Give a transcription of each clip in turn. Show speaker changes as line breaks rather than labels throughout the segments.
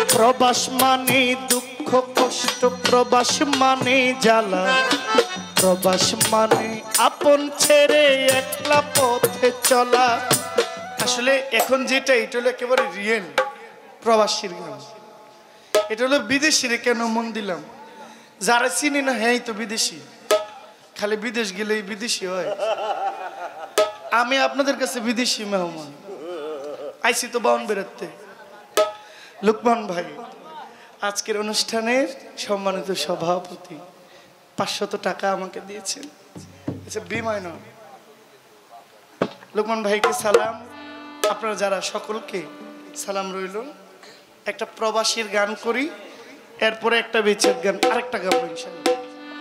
প্রবাস মানে দুঃখ কষ্ট, প্রবাস মানে জ্বালা, প্রবাস মানে আপন ছেড়ে একলা পথে চলা। আসলে এখন যেটা এটা হলো একেবারে রিয়েল প্রবাসীর গান। এটা হলো বিদেশিরে কেন মন দিলাম, যারা চিনি না হ্যাঁ তো বিদেশি, খালি বিদেশ গেলেই বিদেশি হয়। আমি আপনাদের কাছে বিদেশি মেহমান, আইসি তো বাউন বেরোতে। লুকমান ভাই আজকের অনুষ্ঠানের সম্মানিত সভাপতি 500 টাকা আমাকে দিয়েছেন, আচ্ছা বিমায় নয়। লুকমান ভাইকে সালাম, আপনারা যারা সকলকে সালাম রইল। একটা প্রবাসীর গান করি, এরপরে একটা বেচের গান, আরেকটা গাবো ইনশাআল্লাহ।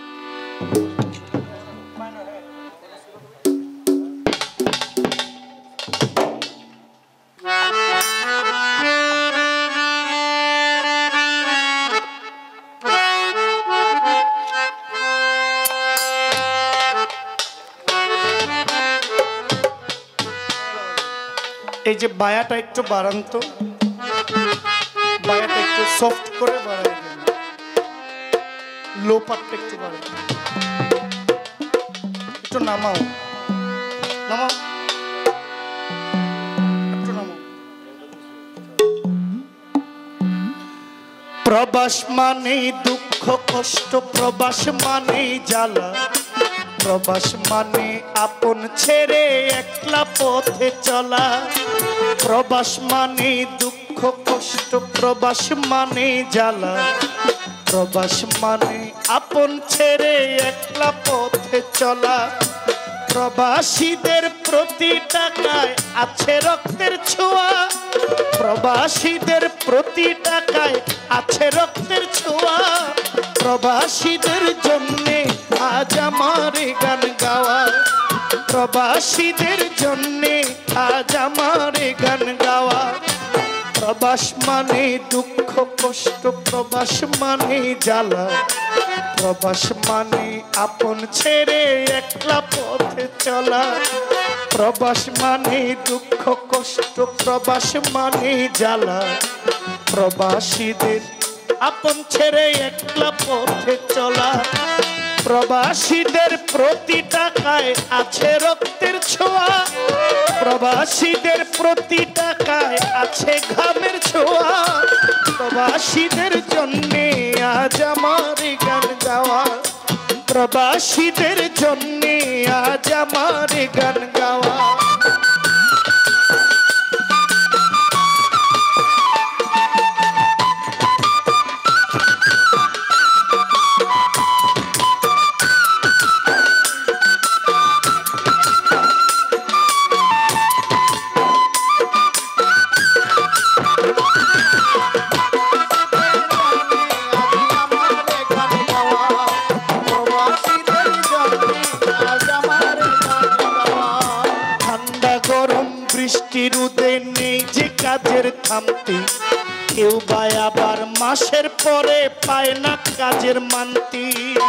এই যে বায়াটা একটু বাড়ান তো, বায়াটা একটু সফট করে বাড়াই দেন, লো পার্টটা একটু বাড়াই, একটু নামাও নামাও একটু নামাও। প্রবাস মানে দুঃখ কষ্ট, প্রবাস মানে জ্বালা, প্রবাস মানে আপন ছেড়ে একলা পথে চলা। প্রবাস মানে দুঃখ কষ্ট, প্রবাস মানে জ্বালা, প্রবাস মানে আপন ছেড়ে একলা পথে চলা। প্রবাসীদের প্রতি টাকায় আছে রক্তের ছোঁয়া, প্রবাসীদের প্রতি টাকায় আছে রক্তের ছোঁয়া। প্রবাসীদের জন্যে আজ আমার গান গাওয়া, প্রবাসীদের জন্যে আজ আমার গান গাওয়া। প্রবাস মানে দুঃখ কষ্ট, প্রবাস মানে জ্বালা, প্রবাস মানে আপন ছেড়ে একলা পথে চলা। প্রবাস মানে দুঃখ কষ্ট, প্রবাস মানে জ্বালা, প্রবাসীদের আপন ছেড়ে একলা পথে চলা। প্রবাসীদের প্রতি টাকায় আছে রক্তের ছোঁয়া, প্রবাসীদের প্রতি টাকায় আছে ঘামের ছোঁয়া। প্রবাসীদের জন্যে আজ আমার গান গাওয়া, প্রবাসীদের জন্যে আজ আমার গান গাওয়া। রোদে নেই যে কাজের থামতি, কেউ বা আবার মাসের পরে পায় না কাজের মানতি।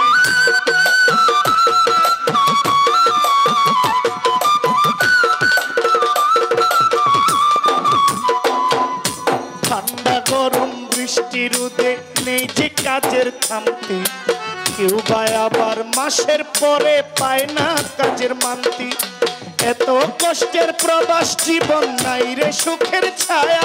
ঠান্ডা গরম বৃষ্টি রোদে নেই যে কাজের থামতি, কেউ বা আবার মাসের পরে পায় না কাজের মানতি। এত কষ্টের প্রবাস জীবন নাই রে সুখের ছায়া,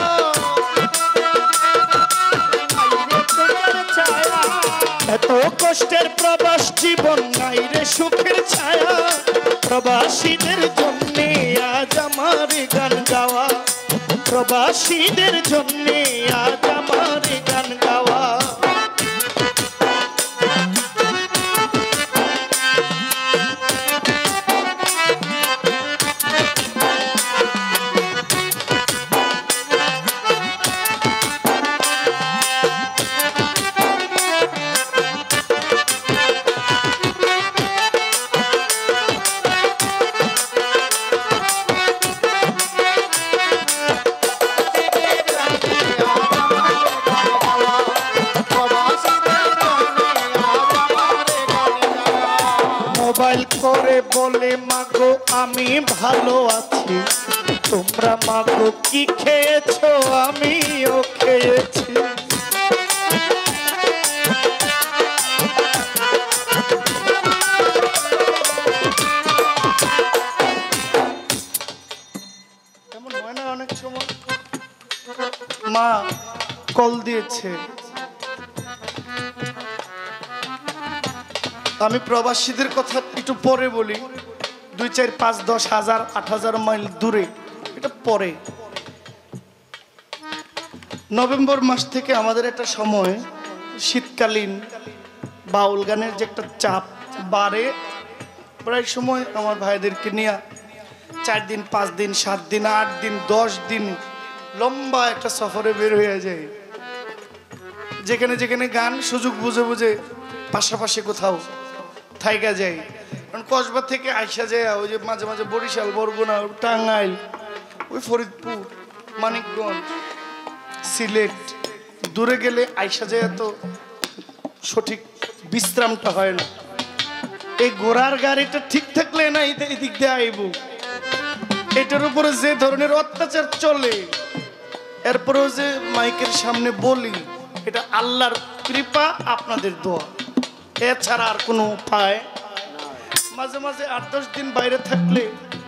এত কষ্টের প্রবাস জীবন নাই রে সুখের ছায়া। প্রবাসীদের জন্যে আজ আমার গান গাওয়া, প্রবাসীদের জন্যে আজ আমার গান গাওয়া। মোবাইল করে বলে মাগো আমি ভালো আছি, তোমরা মাগো কি খেয়েছো আমিও খেয়েছি। মা কল দিয়েছে। আমি প্রবাসীদের কথা একটু পরে বলি, 2, 4, 5, 10 হাজার 8,000 মাইল দূরে, এটা পরে। নভেম্বর মাস থেকে আমাদের একটা সময় শীতকালীন বাউল গানের যে একটা চাপ বাড়ে, প্রায় সময় আমার ভাইদেরকে নিয়ে 4 দিন 5 দিন 7 দিন 8 দিন 10 দিন লম্বা একটা সফরে বের হয়ে যায়, যেখানে যেখানে গান সুযোগ বুঝে বুঝে পাশাপাশি কোথাও থাইকা যায়। কারণ কসবা থেকে আইসা যায়, ওই যে মাঝে মাঝে বরিশাল, বরগুনা, টাঙ্গাইল, ওই ফরিদপুর, মানিকগঞ্জ, সিলেট দূরে গেলে আইসা যায়, তো সঠিক বিশ্রামটা হয় না। এই ঘোড়ার গাড়িটা ঠিক থাকলে না এদিক দিয়ে আইব, এটার উপরে যে ধরনের অত্যাচার চলে, এরপরেও যে মাইকের সামনে বলি, এটা আল্লাহর কৃপা, আপনাদের দোয়া, এছাড়া আর কোনো উপায়। মাঝে মাঝে 8-10 দিন বাইরে থাকলে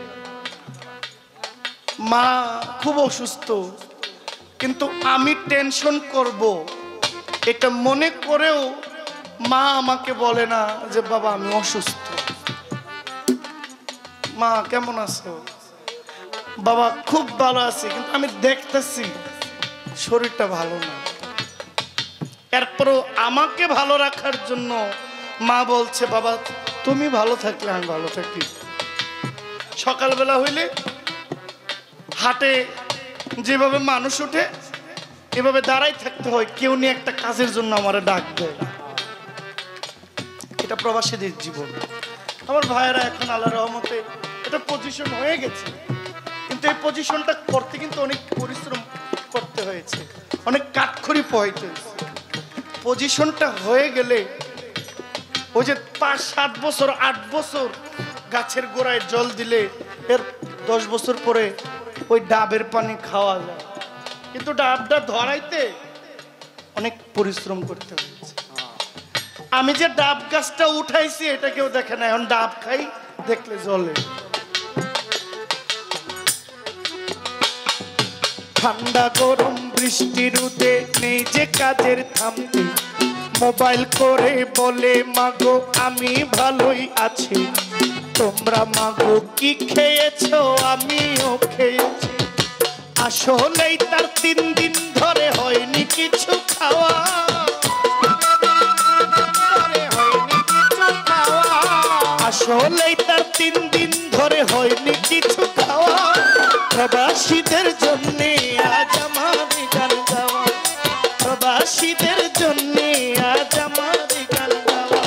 মা খুব অসুস্থ, কিন্তু আমি টেনশন করব এটা মনে করেও মা আমাকে বলে না যে বাবা আমি অসুস্থ, মা কেমন আছো? বাবা খুব ভালো আছি, কিন্তু আমি দেখতেছি শরীরটা ভালো না। এরপরও আমাকে ভালো রাখার জন্য মা বলছে বাবা তুমি ভালো থাকলে আমি ভালো থাকি। সকালবেলা হইলে হাটে যেভাবে মানুষ ওঠে এভাবে দাঁড়াই থাকতে হয়, কেউ নিয়ে একটা কাজের জন্য আমারে ডাক দেয়। এটা প্রবাসীদের জীবন। আমার ভাইয়েরা এখন আল্লাহর রহমতে এটা পজিশন হয়ে গেছে, কিন্তু এই পজিশনটা করতে কিন্তু অনেক পরিশ্রম করতে হয়েছে, অনেক কাঠখড়ি পোহাইতে হয়েছে। পজিশনটা হয়ে গেলে ওই যে 5-7 বছর 8 বছর গাছের গোড়ায় জল দিলে এর 10 বছর পরে ওই ডাবের পানি খাওয়া যায়, কিন্তু ডাবটা ধরাইতে অনেক পরিশ্রম করতে হয়েছে। আমি যে ডাব গাছটা উঠাইছি এটা কেউ দেখে না, এখন ডাব খাই দেখলে জলে। ঠান্ডা গরম বৃষ্টি রোদে নেই যে কাজের থামতে, মোবাইল করে বলে মাগো আমি ভালোই আছি, তোমরা মাগো কি খেয়েছো? আমিও খেয়েছি। আসলেই তার 3 দিন ধরে হয়নি কিছু খাওয়া, আসলেই তার 3 দিন ধরে হয়নি কিছু খাওয়া। প্রবাসীদের জন্য আজ আমার গান গাওয়া, প্রবাসীদের জন্য আজ আমার গান গাওয়া।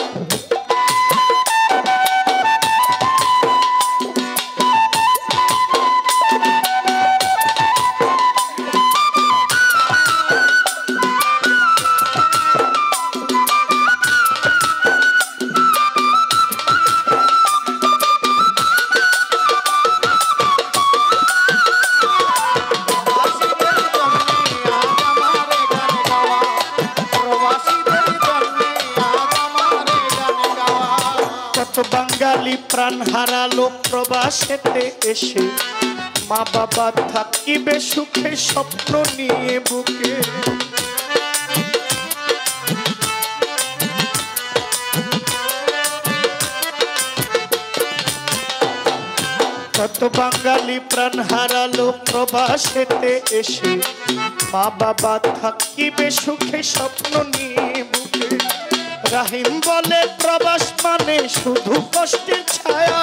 বাঙালি প্রাণ হারালো প্রবাসেতে এসে, মা বাবা থাকিবে সুখে স্বপ্ন নিয়ে বুকে। কত বাঙালি প্রাণ হারালো প্রবাসেতে এসে, মা বাবা থাকিবে সুখে স্বপ্ন নিয়ে বুকে। রাহিম বলে প্রবাস মানে শুধু কষ্টের ছায়া,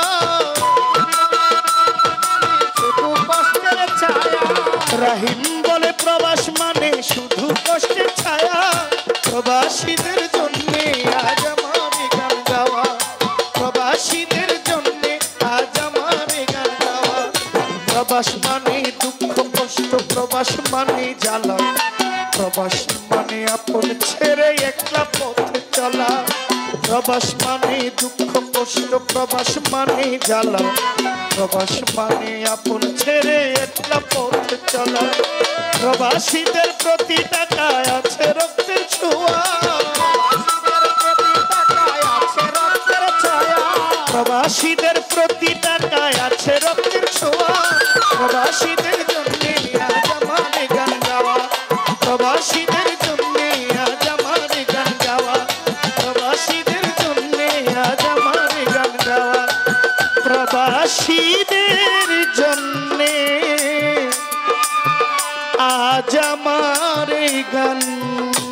শুধু কষ্টের ছায়া। রাহিম বলে প্রবাস মানে শুধু কষ্টের ছায়া। প্রবাসীদের জন্য আজ আমার গান গাওয়া, প্রবাসীদের জন্য আজ আমার গান গাওয়া। প্রবাস মানে দুঃখ কষ্ট, প্রবাস মানে জ্বালা, প্রবাস মানে আপন ছেড়ে একলা পথে চলা। প্রবাস মানে দুঃখ কষ্ট, প্রবাস মানে জ্বালা, প্রবাস মানে আপন ছেড়ে একলা পথে চলা। প্রবাসীদের প্রতি টাকায় আছে রক্তের ছোঁয়া, প্রবাসীদের প্রতি টাকায় আছে রক্তের ছোঁয়া। প্রবাসীদের জন্য আজ আমার গান গাওয়া, আজ আমার এই গান